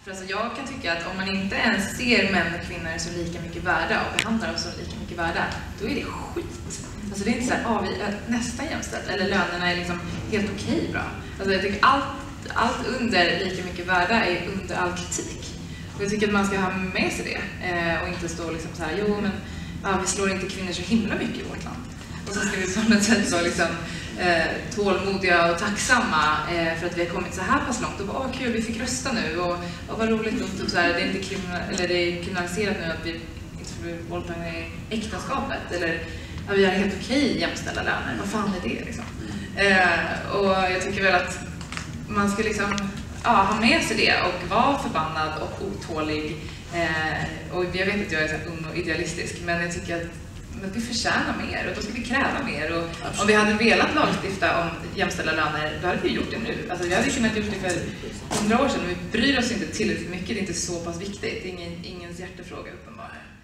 För alltså jag kan tycka att om man inte ens ser män och kvinnor som lika mycket värda och behandlar dem som lika mycket värda, då är det skit. Alltså det är inte så här, vi är nästan jämställt, eller lönerna är liksom helt okej bra. Alltså jag tycker allt under lika mycket värda är under all kritik. Och jag tycker att man ska ha med sig det och inte stå liksom så här, vi slår inte kvinnor så himla mycket i vårt land. Och så ska vi på något sätt så liksom tålmodiga och tacksamma för att vi har kommit så här pass långt och bara, kul, vi fick rösta nu och vad roligt och så här, det är inte det är kriminaliserat nu att vi inte får bli våldtagna i äktenskapet eller att vi har helt okej jämställda löner. Vad fan är det liksom? Och jag tycker väl att man ska liksom ha med sig det och vara förbannad och otålig. Och jag vet att jag är så ung och idealistisk, men jag tycker att vi förtjänar mer och då ska vi kräva mer. Och om vi hade velat lagstifta om jämställda löner, då hade vi gjort det nu. Alltså vi hade kunnat gjort det för 100 år sedan, men vi bryr oss inte tillräckligt mycket. Det är inte så pass viktigt. Det är ingens hjärtefråga uppenbarligen.